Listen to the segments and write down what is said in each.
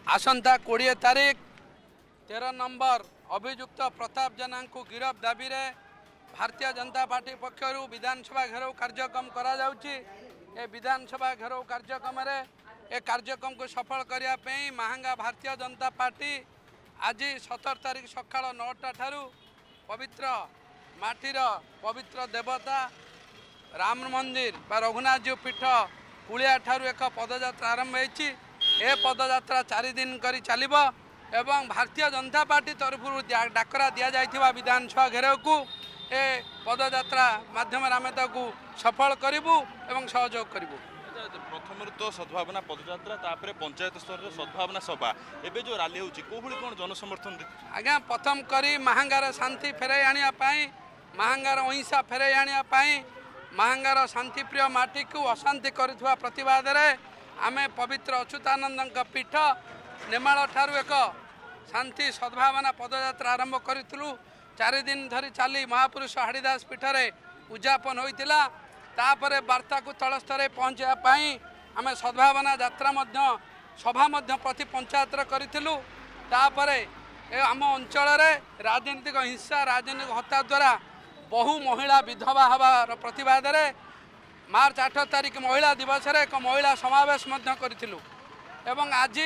आसंता 20 तारीख 13 नंबर अभियुक्त प्रताप जेना को गिरफ दाबी रे भारतीय जनता पार्टी पक्षर विधानसभा घेराव कार्यक्रम करा जाउची। ए विधानसभा घेराव कार्यक्रम रे ए कार्यक्रम को सफल करिया पे महांगा भारतीय जनता पार्टी आज 17 तारीख सकाळ 9टा ठारू पवित्र माटीर पवित्र देवता राम मंदिर बा रघुनाथजी पीठ पुलिया ठारू एक पदयात्रा आरंभ होईची। ए पदयात्रा 4 दिन करी चलिबो एवं भारतीय जनता पार्टी तरफ डाकरा दि जाइथिबा विधानसभा घेराव को ए पदयात्रा माध्यम आम सफल करूँ एवं सहयोग करूँ। प्रथम तो सद्भावना पदयात्रा तापर पंचायत स्तर सद्भावना सभा एबे जो रैली होची कोहुली कोन जनसमर्थन आज्ञा प्रथम करी महांगार शांति फेराई आनिया पाई महांगार अहिंसा फेराई आनिया पाई महांगार शांतिप्रिय माटी को अशांति करुवा प्रतिवाद रे आमे पवित्र अच्युतानंद पीठ नेमाल ठारू एक शांति सद्भावना पदयात्रा आरंभ करूँ। 4 दिन धरी चली महापुरुष हाड़ीदास पीठ रे उद्यापन होइतिला। तापरे वार्ता को तल स्तर पहुँचापी आम सद्भावना यात्रा सभा प्रति पंचायत करूँ। तापरे आम अंचल राजनीतिक हिंसा राजनीतिक हत्या द्वारा बहु महिला विधवा हबार प्रतिवाद रे मार्च 8 तारीख महिला दिवस रे एक महिला समावेश करूँ। एवं आज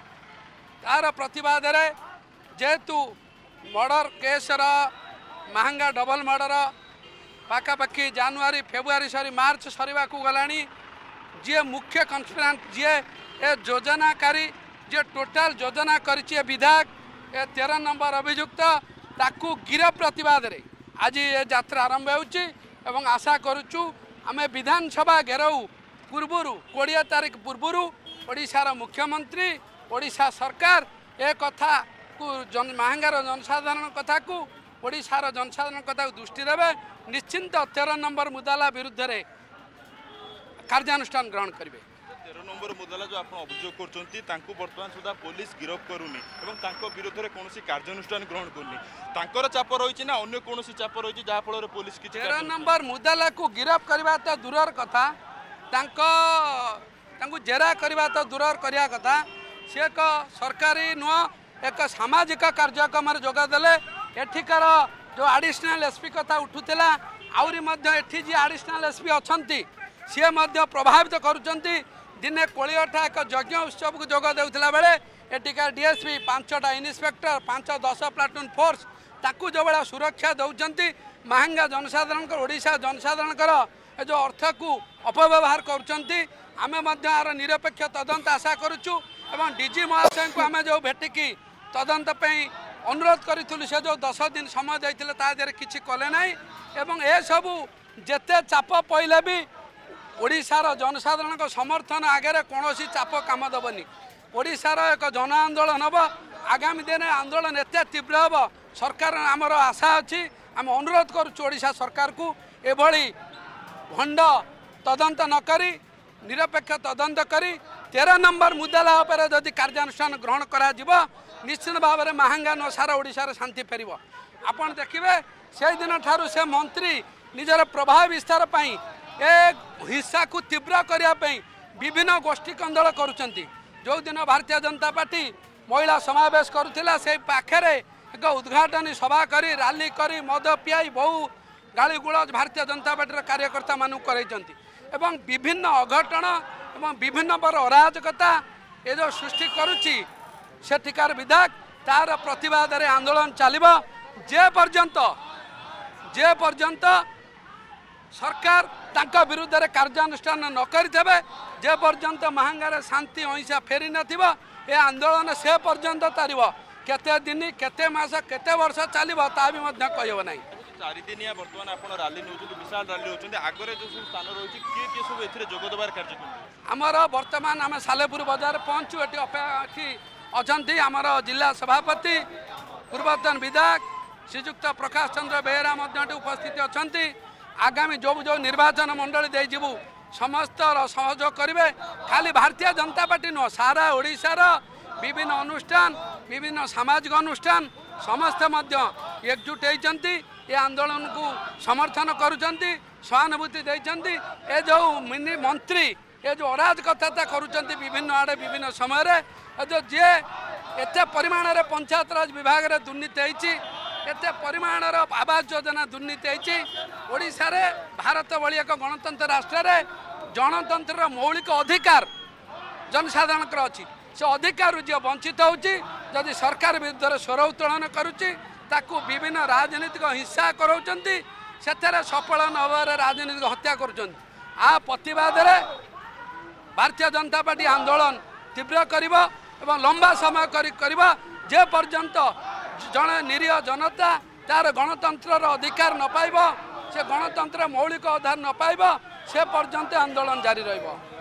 तार प्रतिवाद रे जेहेतु murder case Mahanga double murder पाखापाखि जनवरी फेब्रुआरी सरी मार्च सरीवा को गलानी जी मुख्य कन्स्पिरेंट जी ए योजनाकारी जी टोटाल योजना करिछि विधायक ए 13 नंबर अभियुक्त ताकू गिरफ प्रतिवाद रे आज ये यात्रा आरंभ होउछि एवं आशा करूछु आमे विधानसभा घेराव पूर्वरु 20 तारीख पूर्वरु ओडिशार मुख्यमंत्री ओडिशा सरकार ए कथा को महांगार जनसाधारण कथा को ओडिशार जनसाधारण कथा को दृष्टि देवे निश्चिंत 13 नंबर मुदाला विरुद्ध रे कार्यानुष्ठान ग्रहण करेंगे। 13 नंबर मुदाला जो आप अभियोग करछंती वर्तमान सुधा पुलिस गिरफ करूनी एवं तांको विरुद्ध रे कोनोसी कार्यानुष्ठान ग्रहण करनी तांकर चाप रही ना अन्य कोनोसी चाप रही जहा फल पुलिस किछि 13 नंबर मुदाला को गिरफ करबा तो दूरर कथा तांको जेरा करबा तो दूरर करिया कथा से एक सरकारी नुह एक सामाजिक कार्यक्रम जोगदेले एठिकार जो एडिशनल एसपी कथा उठुला आउरी एठी जी एडिशनल एसपी अच्छी सी प्रभावित करुँच दिने कोड़ीटा एक यज्ञ उत्सव को जोग देउथिला बेले एठिकार डीएसपी 5टा इन्स्पेक्टर 5-10 प्लाटून फोर्स ताकू जो भाया सुरक्षा दौरान महांगा जनसाधारण ओडिशा जनसाधारण जो अर्थ को अपव्यवहार कर निरपेक्ष तदंत आशा करुचु एवं डीजी महाशय को आम जो भेटिकी तदंत अनुरोध करूँ से जो 10 दिन समय देते तादेह किसी कले ना एवं ए सबू जेते चाप पड़े भी ओडिशार जनसाधारण समर्थन आगे कौन चाप काम दबनी ओडिशार एक जन आंदोलन हम आगामी दिन आंदोलन एत तीव्र हम सरकार आमर आशा अच्छी आम अनुरोध करुशा सरकार को एभली भंड तदंत नकरी निरपेक्ष तदंत करी 13 नंबर मुदाला उपर जदि कार्यानुष्ठान ग्रहण करा निश्चित भाव में महांगा न सारा ओडिशार शांति फेर आपड़ देखिए से दिन ठारू से मंत्री निजर प्रभाव विस्तार पाई एक हिंसा को तीव्र करने विभिन्न गोष्ठी कंदल करुँच जो दिन भारतीय जनता पार्टी महिला समावेश करुला से पाखे एक उद्घाटनी सभा करी रैली करी मद पियाई बहु गाड़ी गुलज भारतीय जनता पार्टी कार्यकर्ता मानू करते एवं विभिन्न अघटन एवं विभिन्न पर अराजकता ये जो सृष्टि करुच्ची सेठिकार विधायक तार प्रतिवाद रे आंदोलन चलिबा जे पर्यंत सरकार तांका विरुद्ध रे कार्यानुष्ठान न करिथबे जे पर्यंत महांगार शांति अहिंसा फेरी नथिबा ए आंदोलन से पर्यंत तारिबो केते दिन केते मास केते वर्ष चलिबो ता भी मध्य कहबो नै। 4 दिनिया वर्तमान आपण रैली नउछथि विशाल रैली होछथि आगरे जो स्थान रहिछि के सब एथिरे जोग दबार कार्यक्रम हमर वर्तमान हम सालेपुर बाजार पहुंचू एठी अपेक्षी अछंती आमर जिला सभापति पूर्वतन विधायक श्रीजुक्त प्रकाश चंद्र बेहेरा उपस्थित अच्छा आगामी जो जो निर्वाचन मंडली देजु समस्त सहयोग करेंगे खाली भारतीय जनता पार्टी नुह सारा ओडिशार विभिन्न अनुष्ठान विभिन्न सामाजिक अनुष्ठान समस्ते एकजुट होती ये आंदोलन को समर्थन करुँच सहानुभूति देते ए जो मंत्री ये जो अराजकता करुँच विभिन्न आड़े विभिन्न समय जो जी एत परिमाण पंचायत राज विभाग में दुर्नीति होती एत परिमाण आवास योजना दुर्नीति होती ओडिशा रे भारत भली एक गणतंत्र राष्ट्र रे जनतंत्र मौलिक अधिकार जनसाधारण अच्छी से अधिकार जी वंचित होची जदि सरकार विरुद्ध स्वर उत्तोलन करुच्ची ताकू विभिन्न राजनीतिक हिंसा कराउछंती सेथरे सफल नवर राजनीतिक हत्या करुछंती आ प्रतिवाद रे भारतीय जनता पार्टी आंदोलन तीव्र करिबो एवं लंबा समय करिबो जे पर्यंत जने निरीह जनता तार गणतंत्र अधिकार न पाइबो से गणतंत्र मौलिक अधिकार न पाइबो से पर्यंत आंदोलन जारी रहिबो।